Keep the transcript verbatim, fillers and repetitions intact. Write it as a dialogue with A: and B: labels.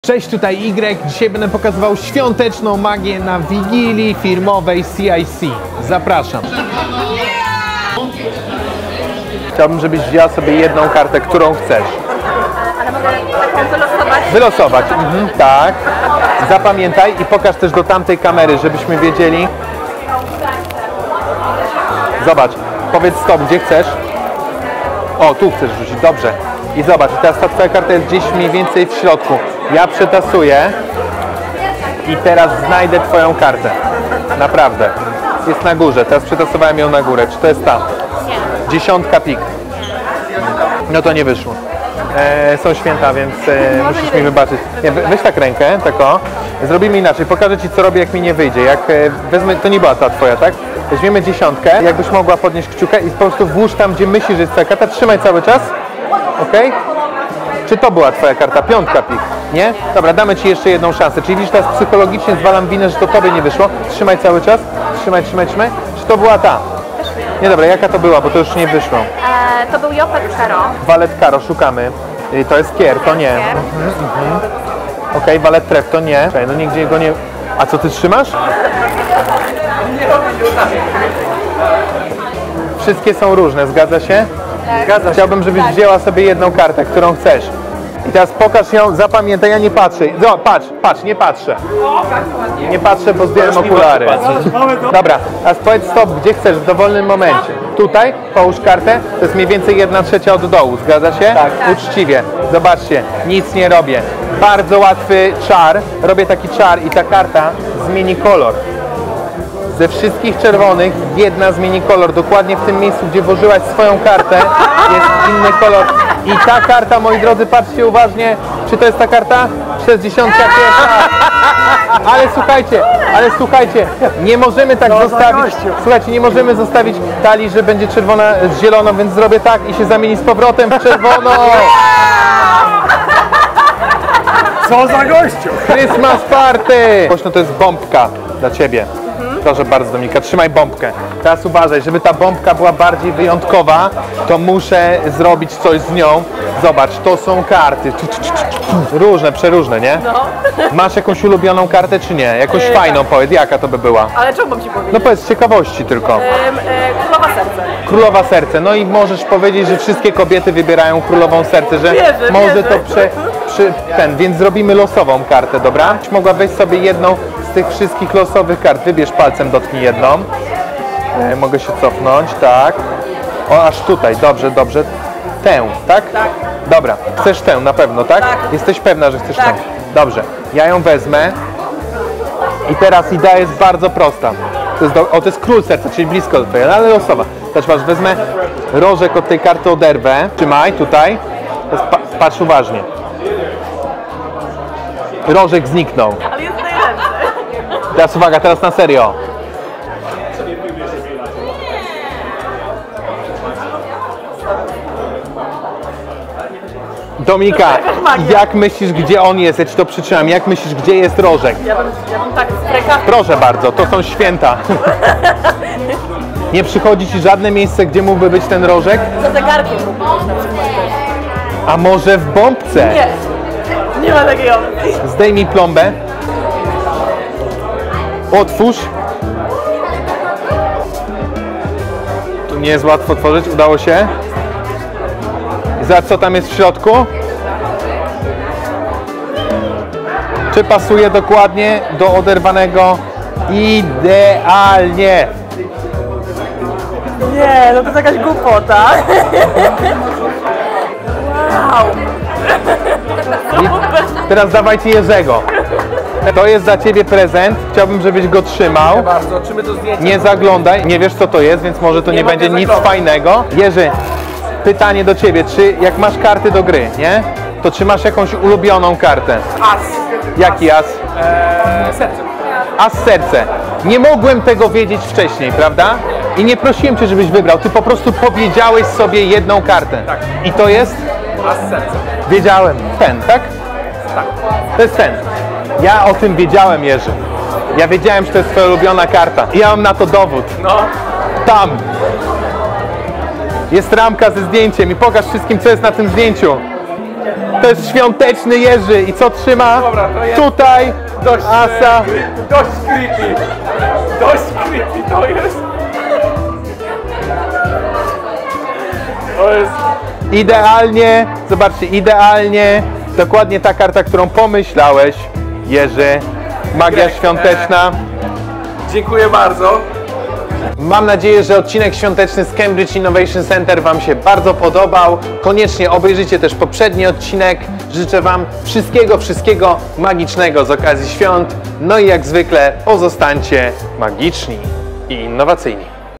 A: Cześć, tutaj Y. Dzisiaj będę pokazywał świąteczną magię na wigilii firmowej C I C. Zapraszam. Chciałbym, żebyś wzięła sobie jedną kartę, którą chcesz.
B: Ale mogę taką wylosować?
A: Wylosować, mhm, tak. Zapamiętaj i pokaż też do tamtej kamery, żebyśmy wiedzieli. Zobacz, powiedz stop, gdzie chcesz. O, tu chcesz rzucić, dobrze. I zobacz, teraz ta twoja karta jest gdzieś mniej więcej w środku. Ja przetasuję i teraz znajdę twoją kartę. Naprawdę. Jest na górze, teraz przetasowałem ją na górę. Czy to jest ta?
B: Nie.
A: Dziesiątka pik. No to nie wyszło. E, są święta, więc e, musisz mi wybaczyć. Nie, weź tak rękę, tak o. Zrobimy inaczej. Pokażę ci, co robię, jak mi nie wyjdzie. Jak e, wezmę, to nie była ta twoja, tak? Weźmiemy dziesiątkę. Jakbyś mogła podnieść kciukę i po prostu włóż tam, gdzie myślisz, że jest twoja karta. Trzymaj cały czas. Ok? Czy to była twoja karta? Piątka pik. Nie? Dobra, damy ci jeszcze jedną szansę. Czyli widzisz, teraz psychologicznie zwalam winę, że to tobie nie wyszło. Trzymaj cały czas. Trzymaj, trzymaj, trzymaj. Czy to była ta? Nie, dobra, jaka to była, bo to już nie wyszło.
B: E, to był Jopet Karo.
A: Walet Karo, szukamy. I to jest kier, to nie. Mhm, mhm. Okej, okay, walet tref, to nie. Okay, no nigdzie go nie... A co ty trzymasz? Wszystkie są różne, zgadza się?
B: Tak.
A: Chciałbym, żebyś wzięła sobie jedną kartę, którą chcesz. I teraz pokaż ją, zapamiętaj, ja nie patrzę. No, patrz, patrz, nie patrzę. Nie patrzę, bo zdjąłem okulary. Dobra, a powiedz stop, gdzie chcesz, w dowolnym momencie. Tutaj, połóż kartę, to jest mniej więcej jedna trzecia od dołu, zgadza się? Tak. Uczciwie. Zobaczcie, nic nie robię. Bardzo łatwy czar, robię taki czar i ta karta zmieni kolor. Ze wszystkich czerwonych jedna zmieni kolor. Dokładnie w tym miejscu, gdzie włożyłaś swoją kartę, jest inny kolor. I ta karta, moi drodzy, patrzcie uważnie, czy to jest ta karta? sześćdziesiątka pierwsza. Ale słuchajcie, ale słuchajcie, nie możemy tak zostawić, słuchajcie, nie możemy zostawić talii, że będzie czerwona z zieloną, więc zrobię tak i się zamieni z powrotem w czerwoną.
C: Co za gościu!
A: Christmas party! Głośno, to jest bombka dla ciebie. Proszę bardzo, Dominika, trzymaj bombkę. Teraz uważaj, żeby ta bombka była bardziej wyjątkowa, to muszę zrobić coś z nią. Zobacz, to są karty. Różne, przeróżne, nie?
B: No.
A: Masz jakąś ulubioną kartę, czy nie? Jakąś
B: Yy,
A: fajną,
B: tak.
A: powiedz, jaka to by była?
B: Ale czemu mam ci powiedzieć?
A: No powiedz, z ciekawości tylko.
B: Ym, e, Królowa Serce.
A: Królowa Serce. No i możesz powiedzieć, że wszystkie kobiety wybierają Królową Serce, że
B: Wierzę,
A: może
B: wierzę.
A: to prze, przy, ten, więc zrobimy losową kartę, dobra? Mogła weź sobie jedną z tych wszystkich losowych kart. Wybierz palcem, dotknij jedną. E, mogę się cofnąć, tak. O, aż tutaj, dobrze, dobrze. Tę, tak?
B: Tak.
A: Dobra, chcesz tę na pewno, tak?
B: Tak.
A: Jesteś pewna, że chcesz
B: Tak.
A: tę? Dobrze, ja ją wezmę. I teraz idea jest bardzo prosta. To jest, do, o, to jest król serca, czyli blisko do twojej, ale losowa. Też masz, wezmę rożek od tej karty, oderwę. Trzymaj, tutaj. Teraz pa, patrz uważnie. Rożek zniknął.
B: Ale jest najlepszy.
A: Teraz uwaga, teraz na serio. Dominika, jak myślisz, gdzie on jest? Ja ci to przytrzymam. Jak myślisz, gdzie jest rożek?
B: Ja bym, ja bym tak z rękaw...
A: Proszę bardzo, to są święta. Nie przychodzi ci żadne miejsce, gdzie mógłby być ten rożek?
B: Za zegarkiem mógłby być na przykład też.
A: A może w bombce?
B: Nie. Nie ma takiej opcji.
A: Zdejmij plombę. Otwórz. Tu nie jest łatwo otworzyć, udało się. I zobacz, co tam jest w środku. Czy pasuje dokładnie do oderwanego? Idealnie.
B: Nie, no to jest jakaś głupota. Wow.
A: I teraz dawajcie Jerzego. To jest za ciebie prezent. Chciałbym, żebyś go trzymał.
C: Bardzo, czy my to zdjęcie?
A: Nie zaglądaj, nie wiesz co to jest, więc może to nie,
C: Nie
A: będzie
C: mogę
A: nic
C: zaglądać.
A: fajnego. Jerzy, pytanie do ciebie, czy jak masz karty do gry, nie? To czy masz jakąś ulubioną kartę?
C: As.
A: Jaki as?
C: Eee, serce.
A: As serce. Nie mogłem tego wiedzieć wcześniej, prawda? I nie prosiłem cię, żebyś wybrał. Ty po prostu powiedziałeś sobie jedną kartę.
C: Tak.
A: I to jest?
C: As serce.
A: Wiedziałem. Ten, tak?
C: Tak.
A: To jest ten. Ja o tym wiedziałem, Jerzy. Ja wiedziałem, że to jest twoja ulubiona karta. I ja mam na to dowód.
C: No.
A: Tam. Jest ramka ze zdjęciem i pokaż wszystkim, co jest na tym zdjęciu. To jest świąteczny Jerzy. I co trzyma?
C: Dobra, to jest-
A: Tutaj
C: Dość,
A: asa.
C: e, dość creepy. Dość creepy to jest. To jest...
A: Idealnie, zobaczcie, idealnie. Dokładnie ta karta, którą pomyślałeś, Jerzy. Magia
C: Greg,
A: świąteczna.
C: Dziękuję bardzo.
A: Mam nadzieję, że odcinek świąteczny z Cambridge Innovation Center Wam się bardzo podobał. Koniecznie obejrzyjcie też poprzedni odcinek. Życzę Wam wszystkiego, wszystkiego magicznego z okazji świąt. No i jak zwykle pozostańcie magiczni i innowacyjni.